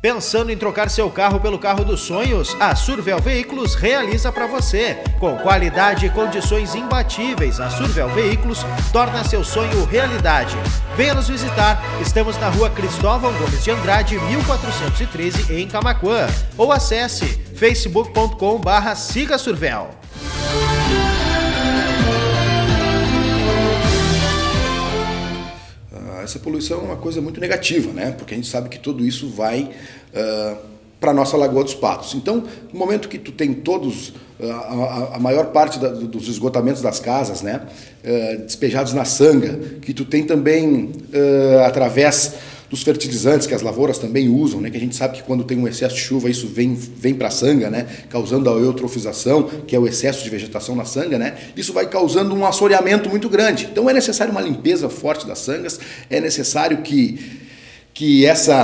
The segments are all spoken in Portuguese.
Pensando em trocar seu carro pelo carro dos sonhos? A Survel Veículos realiza para você. Com qualidade e condições imbatíveis, a Survel Veículos torna seu sonho realidade. Venha nos visitar. Estamos na rua Cristóvão Gomes de Andrade, 1413, em Camaquã. Ou acesse facebook.com/sigasurvel. Essa poluição é uma coisa muito negativa, né? Porque a gente sabe que tudo isso vai para a nossa Lagoa dos Patos. Então, no momento que tu tem todos, a maior parte dos esgotamentos das casas, né, despejados na sanga, que tu tem também através dos fertilizantes que as lavouras também usam, né, que a gente sabe que quando tem um excesso de chuva isso vem para a sanga, né, causando a eutrofização, que é o excesso de vegetação na sanga, né, isso vai causando um assoreamento muito grande. Então é necessário uma limpeza forte das sangas, é necessário que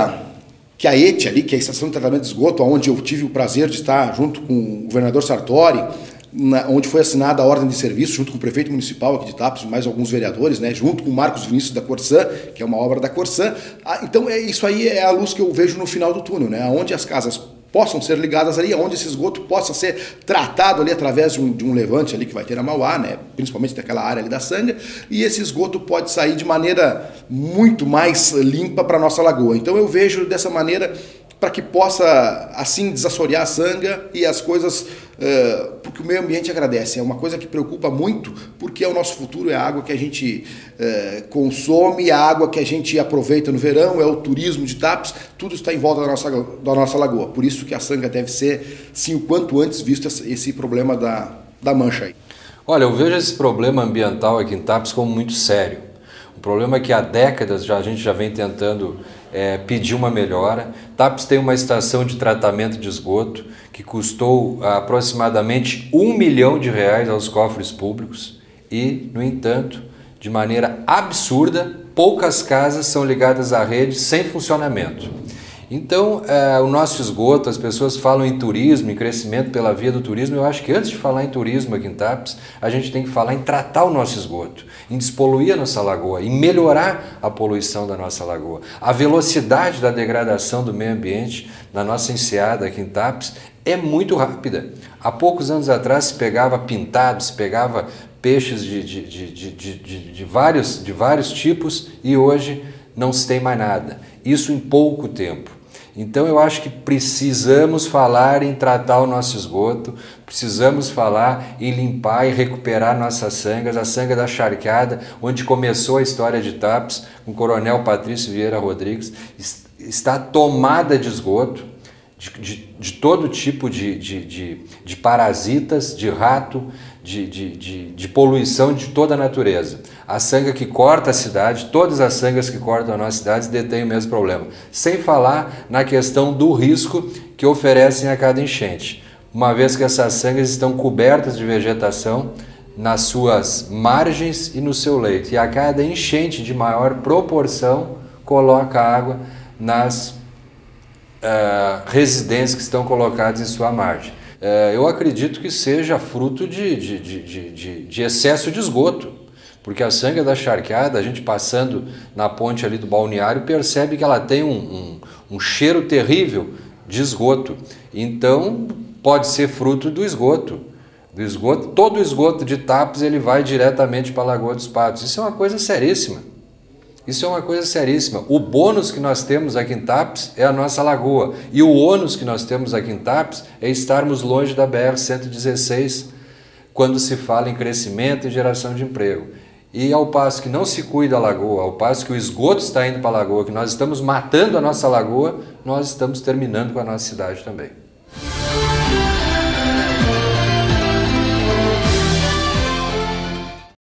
a ETE ali, que é a Estação de Tratamento de Esgoto, onde eu tive o prazer de estar junto com o governador Sartori, onde foi assinada a ordem de serviço junto com o prefeito municipal aqui de Tapes, mais alguns vereadores, né, junto com o Marcos Vinícius da Corsã, que é uma obra da Corsã. Então isso aí é a luz que eu vejo no final do túnel, né, onde as casas possam ser ligadas ali, onde esse esgoto possa ser tratado ali através de um levante ali que vai ter na Mauá, né, principalmente daquela área ali da sanga, e esse esgoto pode sair de maneira muito mais limpa para a nossa lagoa. Então eu vejo dessa maneira para que possa assim desassorear a sanga e as coisas, porque o meio ambiente agradece. É uma coisa que preocupa muito, porque é o nosso futuro, é a água que a gente consome, a água que a gente aproveita no verão, é o turismo de Tapes, tudo está em volta da nossa lagoa. Por isso que a sanga deve ser, sim, o quanto antes visto esse problema da mancha aí. Olha, eu vejo esse problema ambiental aqui em Tapes como muito sério. O problema é que há décadas a gente já vem tentando pedir uma melhora. Tapes tem uma estação de tratamento de esgoto que custou aproximadamente R$1 milhão aos cofres públicos e, no entanto, de maneira absurda, poucas casas são ligadas à rede sem funcionamento. Então, o nosso esgoto, as pessoas falam em turismo, em crescimento pela via do turismo. Eu acho que antes de falar em turismo aqui em Tapes, a gente tem que falar em tratar o nosso esgoto, em despoluir a nossa lagoa, em melhorar a poluição da nossa lagoa. A velocidade da degradação do meio ambiente na nossa enseada aqui em Tapes é muito rápida. Há poucos anos atrás se pegava pintados, se pegava peixes de vários tipos e hoje não se tem mais nada. Isso em pouco tempo. Então eu acho que precisamos falar em tratar o nosso esgoto, precisamos falar em limpar e recuperar nossas sangas, a sanga da Charqueada, onde começou a história de Tapes, com o coronel Patrício Vieira Rodrigues, está tomada de esgoto, de todo tipo de parasitas, de rato, de poluição de toda a natureza. A sanga que corta a cidade, todas as sangas que cortam a nossa cidade detêm o mesmo problema. Sem falar na questão do risco que oferecem a cada enchente, uma vez que essas sangas estão cobertas de vegetação nas suas margens e no seu leito. E a cada enchente de maior proporção coloca água nas residências que estão colocadas em sua margem. Eu acredito que seja fruto de excesso de esgoto, porque a sanga da Charqueada, a gente passando na ponte ali do balneário, percebe que ela tem um cheiro terrível de esgoto. Então, pode ser fruto do esgoto. Todo o esgoto de Tapes ele vai diretamente para a Lagoa dos Patos. Isso é uma coisa seríssima. Isso é uma coisa seríssima. O bônus que nós temos aqui em Tapes é a nossa lagoa. E o ônus que nós temos aqui em Tapes é estarmos longe da BR-116 quando se fala em crescimento e geração de emprego. E ao passo que não se cuida a lagoa, ao passo que o esgoto está indo para a lagoa, que nós estamos matando a nossa lagoa, nós estamos terminando com a nossa cidade também.